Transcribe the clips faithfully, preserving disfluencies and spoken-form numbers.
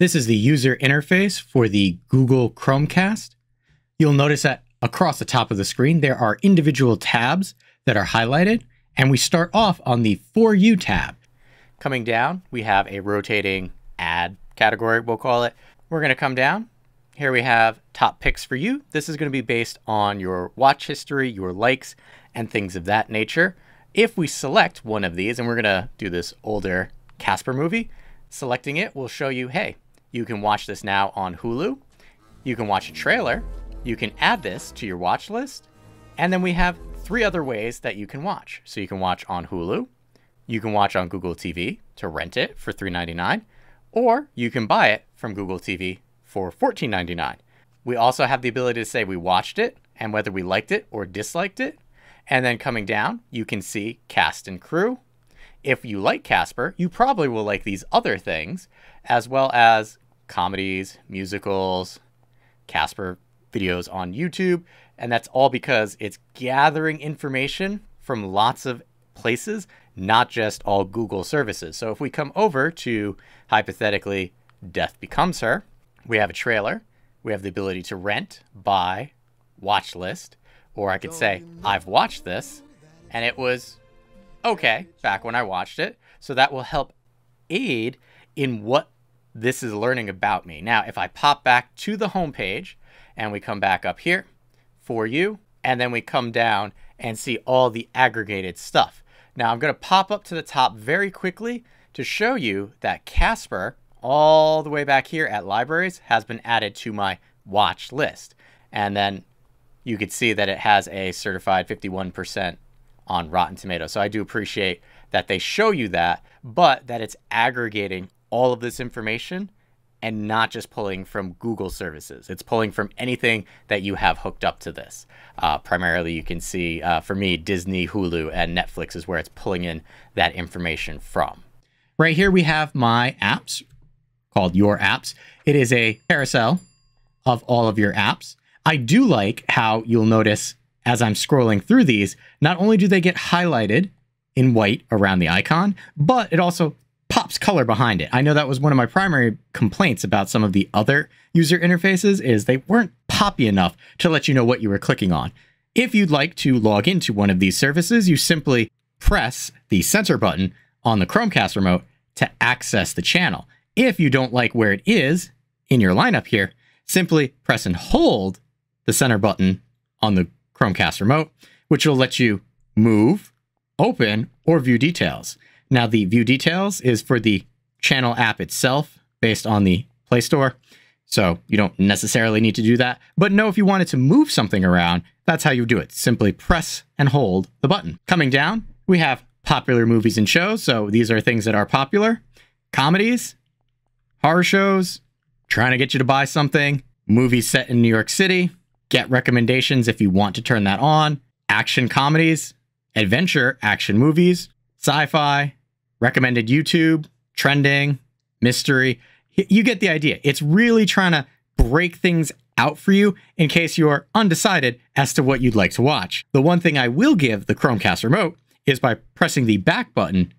This is the user interface for the Google Chromecast. You'll notice that across the top of the screen, there are individual tabs that are highlighted, and we start off on the For You tab. Coming down, we have a rotating ad category, we'll call it. We're going to come down. Here we have top picks for you. This is going to be based on your watch history, your likes, and things of that nature. If we select one of these, and we're going to do this older Casper movie, selecting it will show you, hey, you can watch this now on Hulu. You can watch a trailer. You can add this to your watch list. And then we have three other ways that you can watch. So you can watch on Hulu. You can watch on Google T V to rent it for three ninety-nine, or you can buy it from Google T V for fourteen ninety-nine. We also have the ability to say we watched it and whether we liked it or disliked it. And then coming down, you can see cast and crew. If you like Casper, you probably will like these other things, as well as comedies, musicals, Casper videos on YouTube. And that's all because it's gathering information from lots of places, not just all Google services. So if we come over to, hypothetically, Death Becomes Her, we have a trailer. We have the ability to rent, buy, watch list, or I could say, I've watched this, and it was okay back when I watched it. So that will help aid in what this is learning about me. Now, if I pop back to the home page and we come back up here, For You, and then we come down and see all the aggregated stuff. Now, I'm going to pop up to the top very quickly to show you that Casper, all the way back here at Libraries, has been added to my watch list. And then you could see that it has a certified fifty-one percent on Rotten Tomatoes. So I do appreciate that they show you that, but that it's aggregating all of this information and not just pulling from Google services. It's pulling from anything that you have hooked up to this. Uh, primarily, you can see, uh, for me, Disney, Hulu, and Netflix is where it's pulling in that information from. Right here, we have my apps called Your Apps. It is a carousel of all of your apps. I do like how you'll notice as I'm scrolling through these, not only do they get highlighted in white around the icon, but it also pops color behind it. I know that was one of my primary complaints about some of the other user interfaces is they weren't poppy enough to let you know what you were clicking on. If you'd like to log into one of these services, you simply press the center button on the Chromecast remote to access the channel. If you don't like where it is in your lineup here, simply press and hold the center button on the Chromecast remote, which will let you move, open, or view details. Now, the view details is for the channel app itself based on the Play Store. So you don't necessarily need to do that. But know if you wanted to move something around, that's how you do it. Simply press and hold the button. Coming down, we have popular movies and shows. So these are things that are popular. Comedies, horror shows, trying to get you to buy something, movies set in New York City, get recommendations if you want to turn that on, action comedies, adventure action movies, sci-fi, recommended YouTube, trending, mystery. You get the idea. It's really trying to break things out for you in case you're undecided as to what you'd like to watch. The one thing I will give the Chromecast remote is by pressing the back button,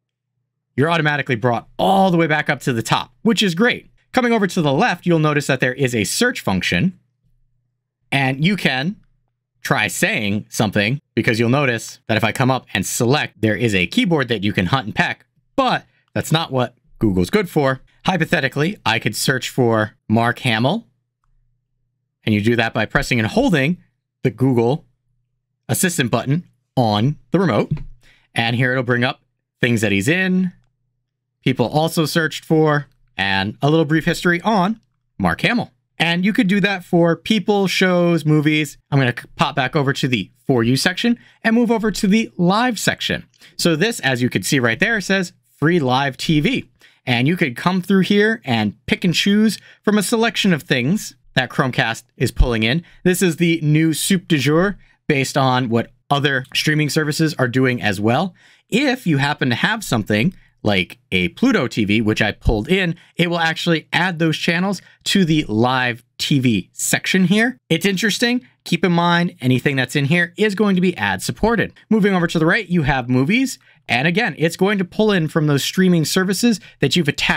you're automatically brought all the way back up to the top, which is great. Coming over to the left, you'll notice that there is a search function, and you can try saying something, because you'll notice that if I come up and select, there is a keyboard that you can hunt and peck, but that's not what Google's good for. Hypothetically, I could search for Mark Hamill, and you do that by pressing and holding the Google Assistant button on the remote, and here it'll bring up things that he's in, people also searched for, and a little brief history on Mark Hamill. And you could do that for people, shows, movies. I'm going to pop back over to the For You section and move over to the Live section. So this, as you can see right there, says Free Live T V. And you could come through here and pick and choose from a selection of things that Chromecast is pulling in. This is the new soup du jour based on what other streaming services are doing as well. If you happen to have something like a Pluto T V, which I pulled in, it will actually add those channels to the Live T V section here. It's interesting. Keep in mind, anything that's in here is going to be ad supported. Moving over to the right, you have movies. And again, it's going to pull in from those streaming services that you've attached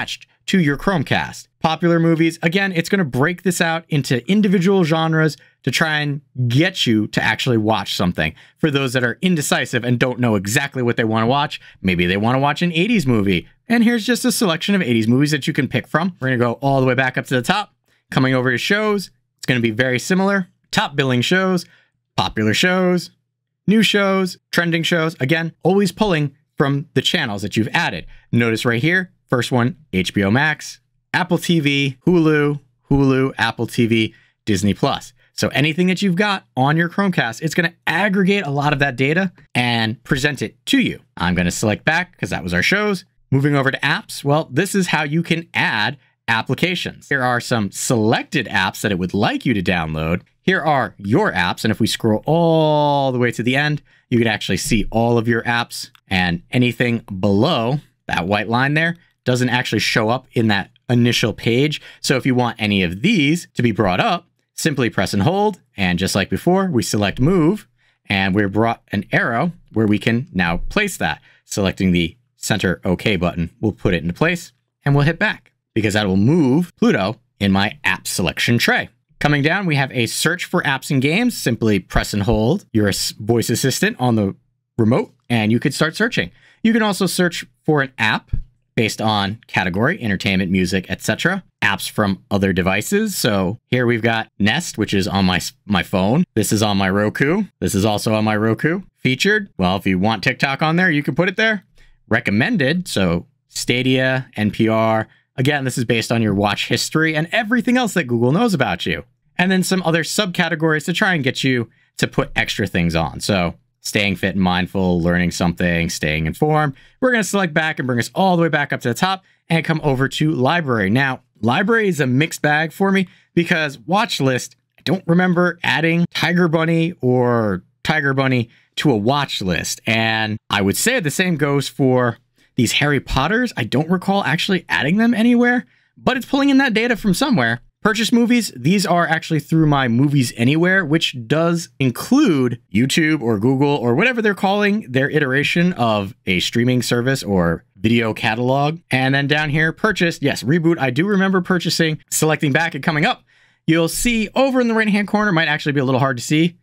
to your Chromecast. Popular movies, again, it's going to break this out into individual genres to try and get you to actually watch something. For those that are indecisive and don't know exactly what they want to watch, maybe they want to watch an eighties movie. And here's just a selection of eighties movies that you can pick from. We're going to go all the way back up to the top. Coming over to shows, it's going to be very similar. Top billing shows, popular shows, new shows, trending shows. Again, always pulling from the channels that you've added. Notice right here, first one, H B O Max, Apple T V, Hulu, Hulu, Apple T V, Disney Plus. So anything that you've got on your Chromecast, it's going to aggregate a lot of that data and present it to you. I'm going to select back because that was our shows. Moving over to apps, well, this is how you can add applications. Here are some selected apps that it would like you to download. Here are your apps, and if we scroll all the way to the end, you can actually see all of your apps, and anything below that white line there doesn't actually show up in that initial page. So if you want any of these to be brought up, simply press and hold, and just like before, we select move, and we're brought an arrow where we can now place that. Selecting the center OK button will put it into place, and we'll hit back because that will move Pluto in my app selection tray. Coming down, we have a search for apps and games. Simply press and hold your voice assistant on the remote, and you could start searching. You can also search for an app based on category, entertainment, music, et cetera. Apps from other devices. So here we've got Nest, which is on my, my phone. This is on my Roku. This is also on my Roku. Featured, well, if you want TikTok on there, you can put it there. Recommended, so Stadia, N P R. Again, this is based on your watch history and everything else that Google knows about you. And then some other subcategories to try and get you to put extra things on. So staying fit and mindful, learning something, staying informed. We're going to select back and bring us all the way back up to the top and come over to library. Now, library is a mixed bag for me because watch list, I don't remember adding Tiger Bunny or Tiger Bunny to a watch list. And I would say the same goes for these Harry Potters. I don't recall actually adding them anywhere, but it's pulling in that data from somewhere. Purchase movies, these are actually through my Movies Anywhere, which does include YouTube or Google or whatever they're calling their iteration of a streaming service or video catalog. And then down here, purchased, yes, reboot. I do remember purchasing, selecting back and coming up. You'll see over in the right-hand corner, might actually be a little hard to see,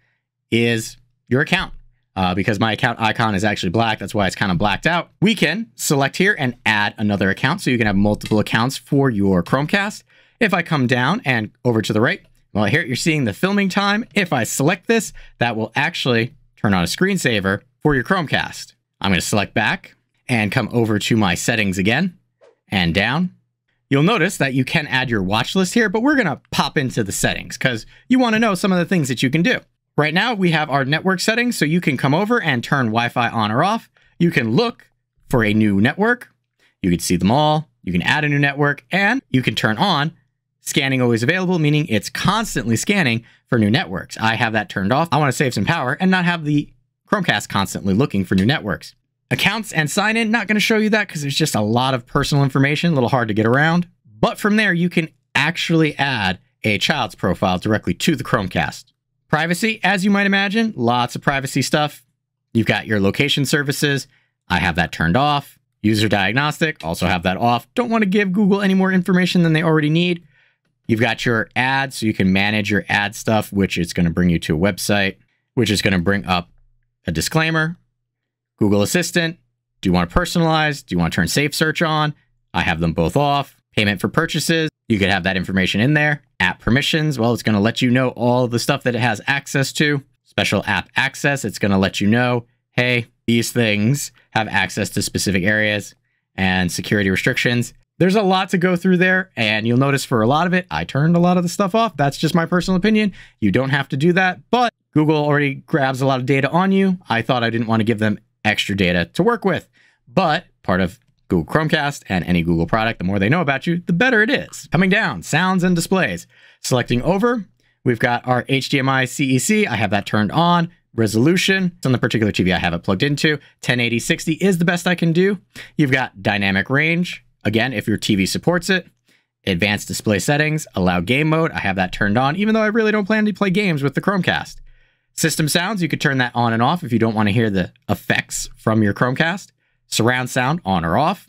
is your account. Uh, because my account icon is actually black, that's why it's kind of blacked out. We can select here and add another account so you can have multiple accounts for your Chromecast. If I come down and over to the right, well, here you're seeing the filming time. If I select this, that will actually turn on a screensaver for your Chromecast. I'm going to select back and come over to my settings again and down. You'll notice that you can add your watch list here, but we're going to pop into the settings because you want to know some of the things that you can do. Right now, we have our network settings, so you can come over and turn Wi-Fi on or off. You can look for a new network. You can see them all. You can add a new network, and you can turn on scanning always available, meaning it's constantly scanning for new networks. I have that turned off. I want to save some power and not have the Chromecast constantly looking for new networks. Accounts and sign in, not going to show you that because there's just a lot of personal information, a little hard to get around. But from there, you can actually add a child's profile directly to the Chromecast. Privacy, as you might imagine, lots of privacy stuff. You've got your location services. I have that turned off. User diagnostic, also have that off. Don't want to give Google any more information than they already need. You've got your ads, so you can manage your ad stuff, which is going to bring you to a website, which is going to bring up a disclaimer. Google Assistant, do you want to personalize? Do you want to turn Safe Search on? I have them both off. Payment for purchases, you could have that information in there. App permissions, well, it's going to let you know all the stuff that it has access to. Special app access, it's going to let you know, hey, these things have access to specific areas and security restrictions. There's a lot to go through there, and you'll notice for a lot of it, I turned a lot of the stuff off. That's just my personal opinion. You don't have to do that, but Google already grabs a lot of data on you. I thought I didn't want to give them extra data to work with, but part of Google Chromecast and any Google product, the more they know about you, the better it is. Coming down, sounds and displays. Selecting over, we've got our H D M I C E C. I have that turned on. Resolution, it's on the particular T V I have it plugged into. ten eighty sixty is the best I can do. You've got dynamic range. Again, if your T V supports it. Advanced display settings, allow game mode. I have that turned on, even though I really don't plan to play games with the Chromecast. System sounds, you could turn that on and off if you don't want to hear the effects from your Chromecast. Surround sound, on or off.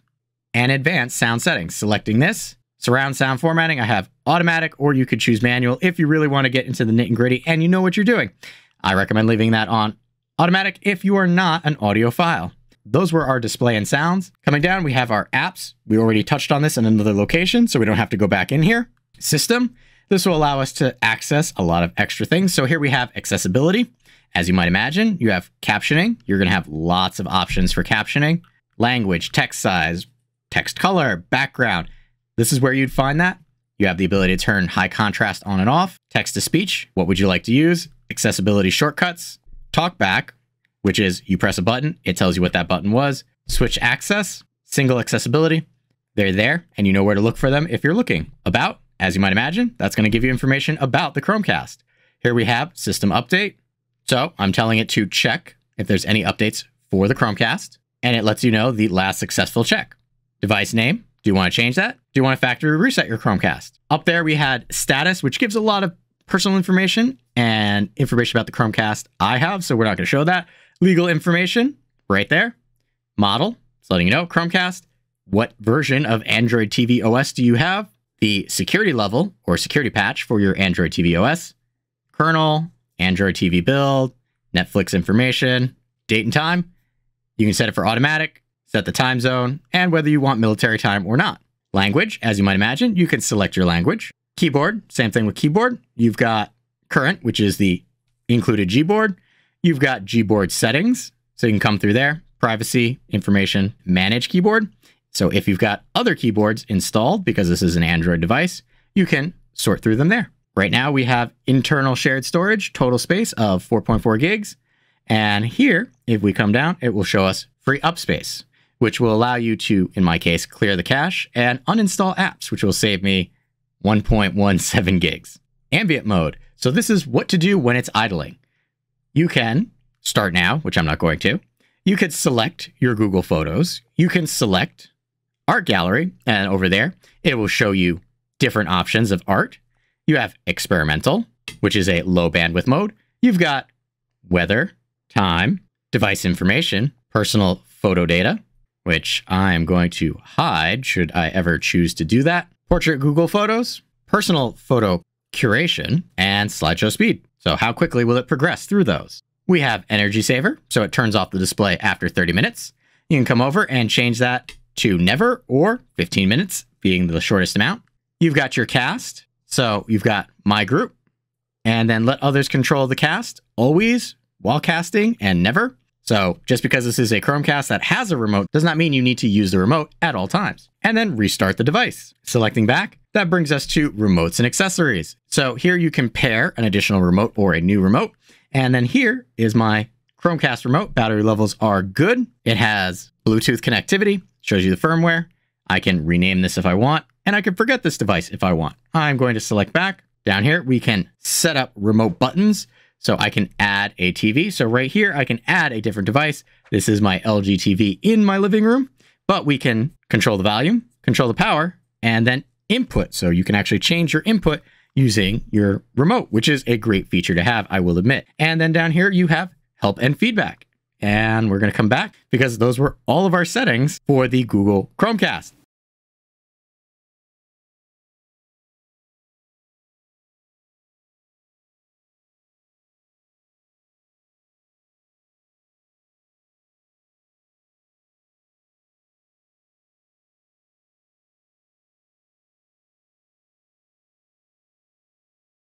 and advanced sound settings. Selecting this, surround sound formatting, I have automatic, or you could choose manual if you really want to get into the nitty gritty and you know what you're doing. I recommend leaving that on automatic if you are not an audiophile. Those were our display and sounds. Coming down, we have our apps. We already touched on this in another location, so we don't have to go back in here. System. This will allow us to access a lot of extra things. So here we have accessibility. As you might imagine, you have captioning. You're going to have lots of options for captioning. Language, text size, text color, background. This is where you'd find that. You have the ability to turn high contrast on and off. Text to speech. What would you like to use? Accessibility shortcuts. Talkback, which is you press a button, it tells you what that button was. Switch access, single accessibility. They're there, and you know where to look for them if you're looking. About, as you might imagine, that's going to give you information about the Chromecast. Here we have system update. So I'm telling it to check if there's any updates for the Chromecast, and it lets you know the last successful check. Device name, do you want to change that? Do you want to factory reset your Chromecast? Up there we had status, which gives a lot of personal information and information about the Chromecast I have, so we're not going to show that. Legal information, right there. Model, it's letting you know, Chromecast. What version of Android T V O S do you have? The security level or security patch for your Android T V O S. Kernel, Android T V build, Netflix information, date and time. You can set it for automatic, set the time zone, and whether you want military time or not. Language, as you might imagine, you can select your language. Keyboard, same thing with keyboard. You've got current, which is the included Gboard. You've got Gboard settings, so you can come through there. Privacy, information, manage keyboard. So if you've got other keyboards installed, because this is an Android device, you can sort through them there. Right now we have internal shared storage, total space of four point four gigs. And here, if we come down, it will show us free up space, which will allow you to, in my case, clear the cache and uninstall apps, which will save me one point one seven gigs. Ambient mode. So this is what to do when it's idling. You can start now, which I'm not going to. You could select your Google Photos. You can select Art Gallery, and over there, it will show you different options of art. You have experimental, which is a low bandwidth mode. You've got weather, time, device information, personal photo data, which I'm going to hide should I ever choose to do that. Portrait Google Photos, personal photo curation, and slideshow speed. So how quickly will it progress through those? We have energy saver, so it turns off the display after thirty minutes. You can come over and change that to never or fifteen minutes, being the shortest amount. You've got your cast, so you've got my group, and then let others control the cast, always, while casting, and never. So just because this is a Chromecast that has a remote does not mean you need to use the remote at all times. And then restart the device. Selecting back, that brings us to remotes and accessories. So here you can pair an additional remote or a new remote. And then here is my Chromecast remote. Battery levels are good. It has Bluetooth connectivity, shows you the firmware. I can rename this if I want, and I can forget this device if I want. I'm going to select back. Down here, we can set up remote buttons. So I can add a T V. So right here, I can add a different device. This is my L G T V in my living room, but we can control the volume, control the power, and then input. So you can actually change your input using your remote, which is a great feature to have, I will admit. And then down here, you have help and feedback. And we're going to come back because those were all of our settings for the Google Chromecast.